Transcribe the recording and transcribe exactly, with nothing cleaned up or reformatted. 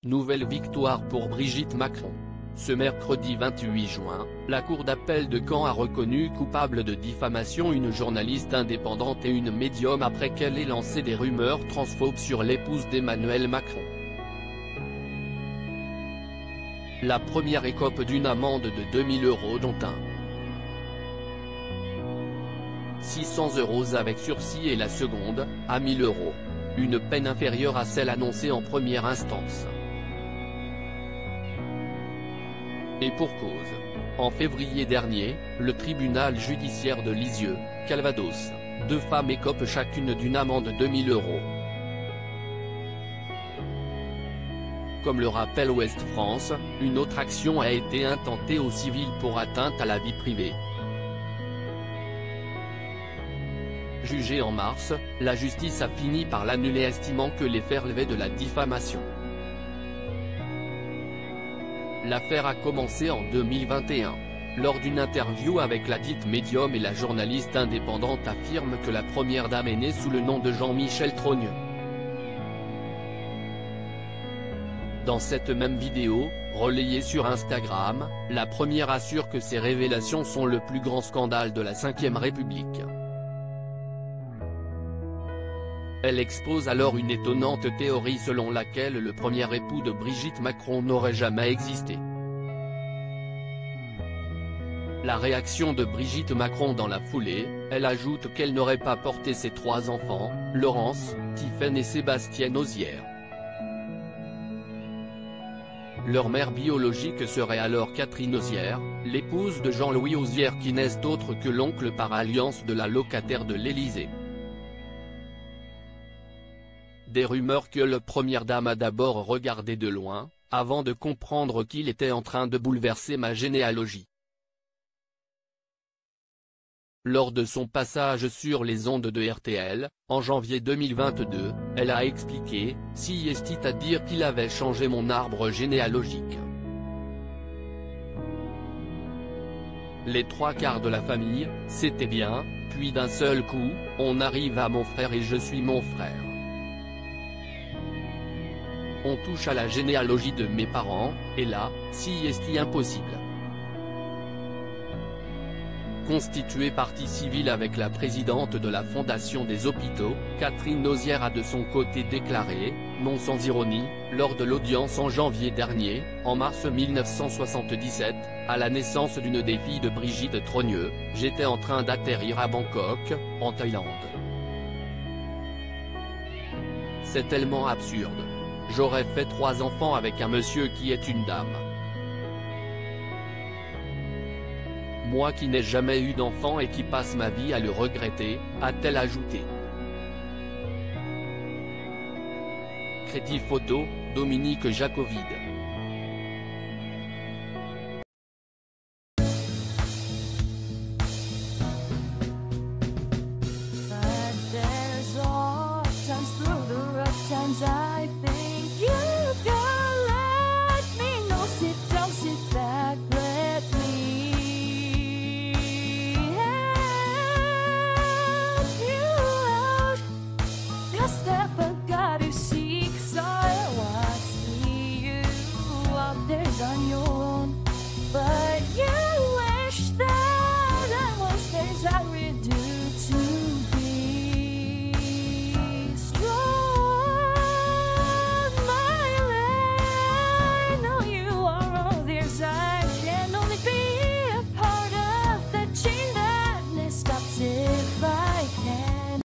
Nouvelle victoire pour Brigitte Macron. Ce mercredi vingt-huit juin, la Cour d'appel de Caen a reconnu coupable de diffamation une journaliste indépendante et une médium après qu'elle ait lancé des rumeurs transphobes sur l'épouse d'Emmanuel Macron. La première écope d'une amende de deux mille euros dont un six cents euros avec sursis et la seconde, à mille euros. Une peine inférieure à celle annoncée en première instance. Et pour cause. En février dernier, le tribunal judiciaire de Lisieux, Calvados, deux femmes écopent chacune d'une amende de deux mille euros. Comme le rappelle Ouest France, une autre action a été intentée au civil pour atteinte à la vie privée. Jugée en mars, la justice a fini par l'annuler estimant que les faits relevaient de la diffamation. L'affaire a commencé en deux mille vingt et un. Lors d'une interview avec la dite médium et la journaliste indépendante affirme que la première dame est née sous le nom de Jean-Michel Trogneux. Dans cette même vidéo, relayée sur Instagram, la première assure que ces révélations sont le plus grand scandale de la cinquième République. Elle expose alors une étonnante théorie selon laquelle le premier époux de Brigitte Macron n'aurait jamais existé. La réaction de Brigitte Macron dans la foulée, elle ajoute qu'elle n'aurait pas porté ses trois enfants, Laurence, Tiphaine et Sébastien Ozière. Leur mère biologique serait alors Catherine Ozière, l'épouse de Jean-Louis Ozière qui n'est autre que l'oncle par alliance de la locataire de l'Élysée. Des rumeurs que la première dame a d'abord regardé de loin, avant de comprendre qu'il était en train de bouleverser ma généalogie. Lors de son passage sur les ondes de R T L, en janvier deux mille vingt-deux, elle a expliqué, si est à dire qu'il avait changé mon arbre généalogique. Les trois quarts de la famille, c'était bien, puis d'un seul coup, on arrive à mon frère et je suis mon frère. On touche à la généalogie de mes parents, et là, si est impossible. Constituée partie civile avec la présidente de la Fondation des Hôpitaux, Catherine Ozière a de son côté déclaré, non sans ironie, lors de l'audience en janvier dernier, en mars mille neuf cent soixante-dix-sept, à la naissance d'une des filles de Brigitte Trogneux, j'étais en train d'atterrir à Bangkok, en Thaïlande. C'est tellement absurde. J'aurais fait trois enfants avec un monsieur qui est une dame. Moi qui n'ai jamais eu d'enfant et qui passe ma vie à le regretter, a-t-elle ajouté. Crédit photo, Dominique Jacovide.